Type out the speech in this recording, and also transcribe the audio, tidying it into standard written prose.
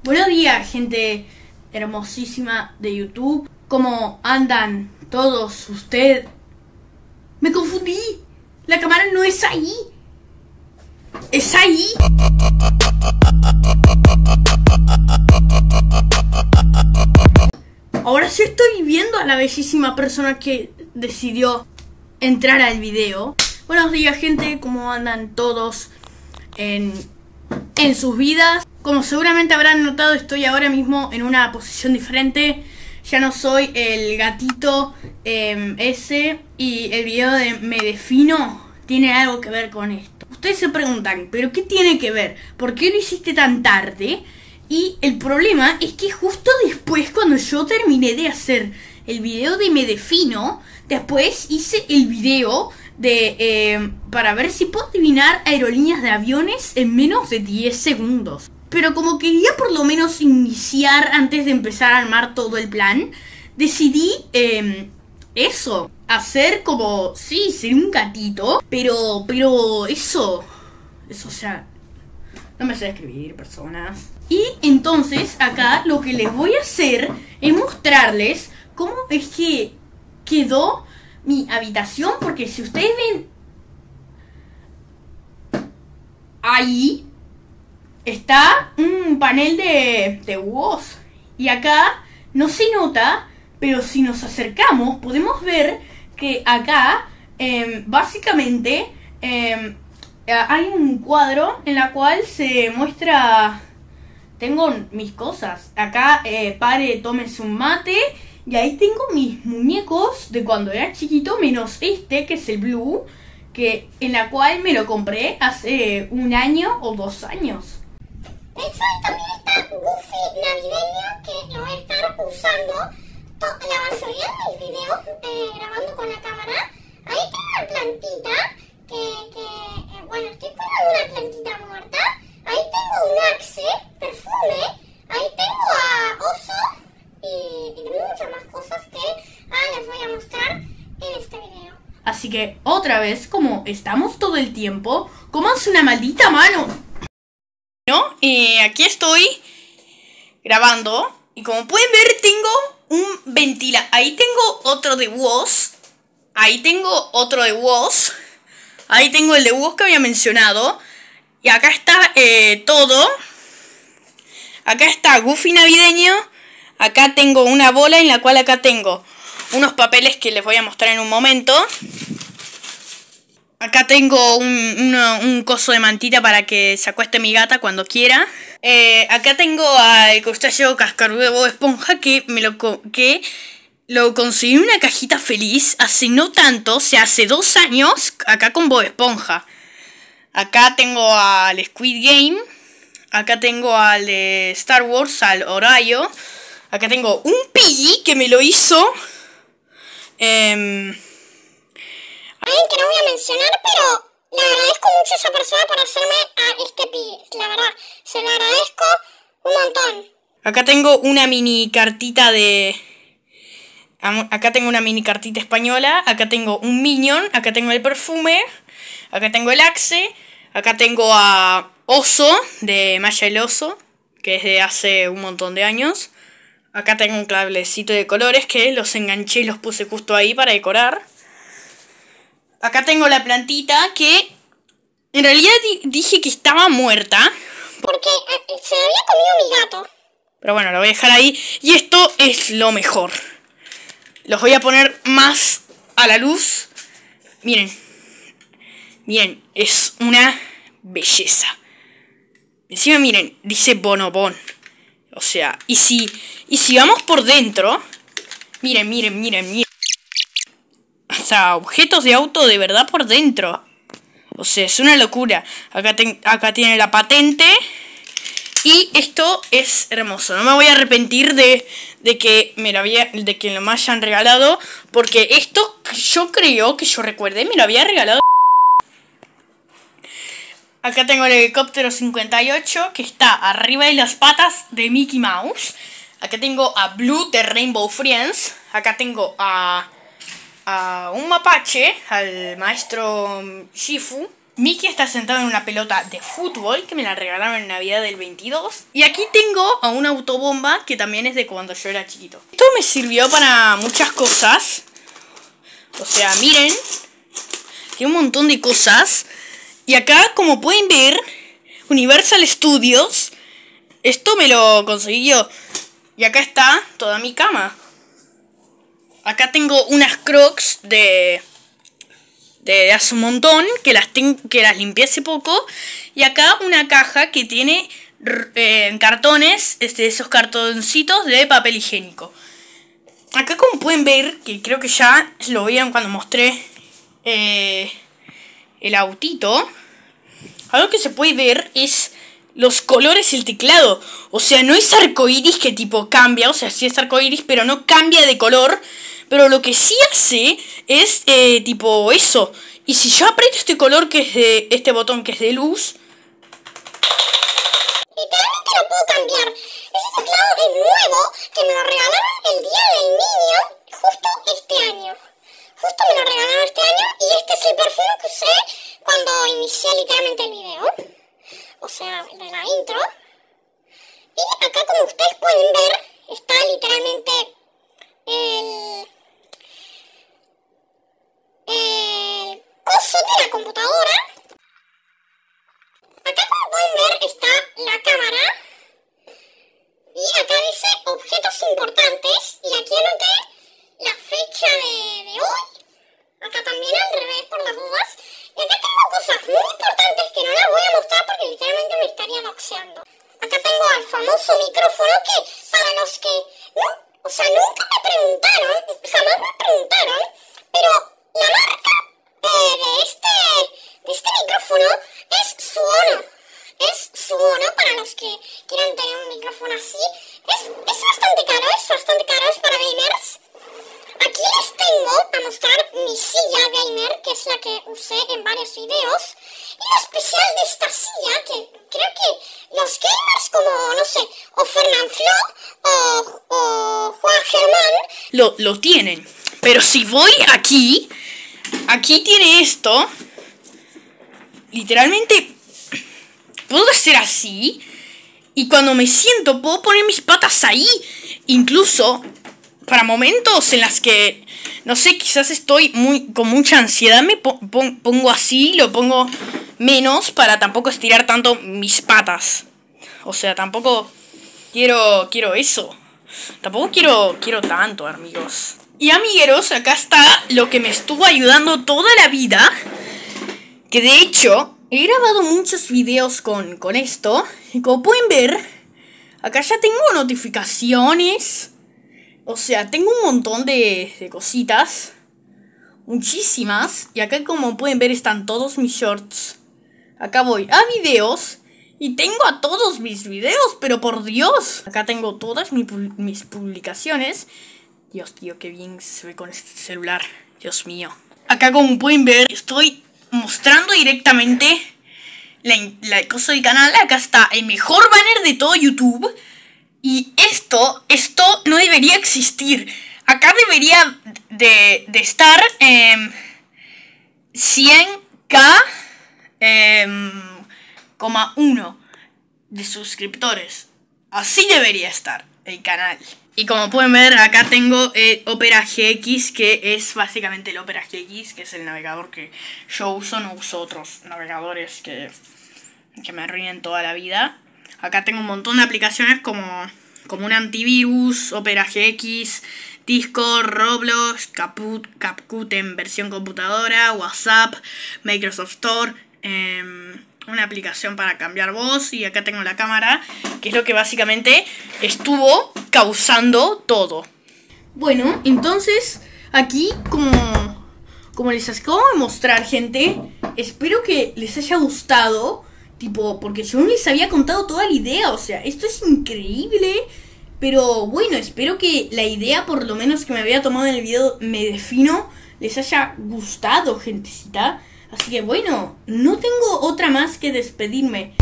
Buenos días, gente hermosísima de YouTube. ¿Cómo andan todos ustedes? Me confundí. La cámara no es ahí. ¿Es ahí? Ahora sí estoy viendo a la bellísima persona que decidió entrar al video. Buenos días, gente. ¿Cómo andan todos en sus vidas? Como seguramente habrán notado, estoy ahora mismo en una posición diferente. Ya no soy el gatito ese. Y el video de Me Defino tiene algo que ver con esto. Ustedes se preguntan, ¿pero qué tiene que ver? ¿Por qué lo hiciste tan tarde? Y el problema es que justo después, cuando yo terminé de hacer el video de Me Defino, después hice el video de para ver si puedo adivinar aerolíneas de aviones en menos de 10 segundos. Pero como quería por lo menos iniciar antes de empezar a armar todo el plan, decidí eso, hacer como, sí, ser un gatito, pero eso, o sea, no me sé escribir, personas. Y entonces acá lo que les voy a hacer es mostrarles cómo es que quedó mi habitación, porque si ustedes ven ahí está un panel de voz y acá no se nota, pero si nos acercamos podemos ver que acá básicamente hay un cuadro en la cual se muestra. Tengo mis cosas acá, pare, tómese un mate. Y ahí tengo mis muñecos de cuando era chiquito, menos este, que es el Blue, en la cual me lo compré hace 1 año o 2 años. Eso, y también está Goofy navideño, que lo voy a estar usando la mayoría de mis videos, grabando con la cámara. Ahí tengo una plantita, bueno, estoy cuidando una plantita muerta. Ahí tengo un Axe, perfume. Ahí tengo a Oso. Y muchas más cosas que les voy a mostrar en este video. Así que otra vez, como estamos todo el tiempo, cómanse una maldita mano. ¿No? Aquí estoy grabando. Y como pueden ver, tengo un ventilador. Ahí tengo otro de Woz. Ahí tengo otro de Woz. Ahí tengo el de Woz que había mencionado. Y acá está todo. Acá está Goofy navideño. Acá tengo una bola en la cual acá tengo unos papeles que les voy a mostrar en un momento. Acá tengo un coso de mantita para que se acueste mi gata cuando quiera. Acá tengo al crustáceo cascarudo de Bob Esponja que lo conseguí en una cajita feliz hace no tanto, o sea, hace 2 años, acá con Bob Esponja. Acá tengo al Squid Game. Acá tengo al de Star Wars, al Horario. Acá tengo un Piggy que me lo hizo. Alguien que no voy a mencionar, pero le agradezco mucho a esa persona por hacerme a este Piggy. La verdad, se lo agradezco un montón. Acá tengo una mini cartita Acá tengo una mini cartita española. Acá tengo un Minion. Acá tengo el perfume. Acá tengo el Axe. Acá tengo a Oso, de Maya el Oso, que es de hace un montón de años. Acá tengo un cablecito de colores que los enganché y los puse justo ahí para decorar. Acá tengo la plantita que en realidad dije que estaba muerta, porque se había comido mi gato. pero bueno, lo voy a dejar ahí. Y esto es lo mejor. Los voy a poner más a la luz. Miren. Miren, es una belleza. Encima miren, dice Bonobón. O sea, y si vamos por dentro, miren. O sea, objetos de auto de verdad por dentro. O sea, es una locura. Acá tiene la patente. Y esto es hermoso. No me voy a arrepentir de que me lo hayan regalado. Porque esto, yo creo que yo recuerde, me lo había regalado. Acá tengo el helicóptero 58 que está arriba de las patas de Mickey Mouse. Acá tengo a Blue de Rainbow Friends. Acá tengo a un mapache, al maestro Shifu. Mickey está sentado en una pelota de fútbol que me la regalaron en Navidad del 22. Y aquí tengo a una autobomba que también es de cuando yo era chiquito. Esto me sirvió para muchas cosas. O sea, miren, tiene un montón de cosas. Y acá, como pueden ver, Universal Studios. Esto me lo conseguí yo. Y acá está toda mi cama. Acá tengo unas Crocs de hace un montón, que las limpié hace poco. Y acá una caja que tiene cartones, esos cartoncitos de papel higiénico. Acá, como pueden ver, que creo que ya lo vieron cuando mostré el autito, algo que se puede ver es los colores del teclado. O sea, no es arcoiris que tipo cambia, o sea, sí es arcoiris, pero no cambia de color. Pero lo que sí hace es tipo eso. Y si yo aprieto este color que es de este botón que es de luz, literalmente lo puedo cambiar. Ese teclado es nuevo, que me lo regalaron el día del niño, justo este año. Justo me lo regalaron este año y este es el perfume que usé cuando inicié literalmente el video. O sea, de la intro. Y acá, como ustedes pueden ver, está literalmente el coso de la computadora. Acá, como pueden ver, está la cámara. Y acá dice objetos importantes. Y aquí anoté la fecha de hoy. Acá también al revés por las dudas. Y acá tengo cosas muy importantes que no las voy a mostrar porque literalmente me estaría doxeando. Acá tengo al famoso micrófono que, para los que nunca me preguntaron, jamás me preguntaron, pero la marca de este micrófono es Suono. Es Suono, para los que quieran tener un micrófono así. Es bastante caro, es para gamers. Aquí les tengo a mostrar mi silla gamer, que es la que usé en varios videos. Y lo especial de esta silla, que creo que los gamers como, no sé, o Fernán Flo o Juan Germán lo tienen. Pero si voy aquí tiene esto. Literalmente puedo hacer así. Y cuando me siento puedo poner mis patas ahí. Incluso para momentos en las que, no sé, quizás estoy con mucha ansiedad, me pongo así, lo pongo menos para tampoco estirar tanto mis patas. O sea, tampoco quiero eso. Tampoco quiero tanto, amigos. Y amigueros, acá está lo que me estuvo ayudando toda la vida. Que de hecho, he grabado muchos videos con esto. Y como pueden ver, acá ya tengo notificaciones. O sea, tengo un montón de cositas. Muchísimas. Y acá, como pueden ver, están todos mis shorts. Acá voy a videos. Y tengo a todos mis videos, pero por Dios. Acá tengo todas mis publicaciones. Dios, tío, qué bien se ve con este celular. Dios mío. Acá, como pueden ver, estoy mostrando directamente la cosa del canal. Acá está el mejor banner de todo YouTube. Y esto no debería existir. Acá debería de estar 100k, 1 de suscriptores. Así debería estar el canal. Y como pueden ver, acá tengo Opera GX, que es básicamente el Opera GX, que es el navegador que yo uso. No uso otros navegadores que me arruinen toda la vida. Acá tengo un montón de aplicaciones como un antivirus, Opera GX, Discord, Roblox, CapCut en versión computadora, WhatsApp, Microsoft Store, una aplicación para cambiar voz. Y acá tengo la cámara, que es lo que básicamente estuvo causando todo. Bueno, entonces aquí como les acabo de mostrar, gente, espero que les haya gustado. Tipo, porque yo no les había contado toda la idea. O sea, esto es increíble. Pero bueno, espero que la idea, por lo menos que me había tomado en el video Me Defino, les haya gustado, gentecita. Así que bueno, no tengo otra más que despedirme.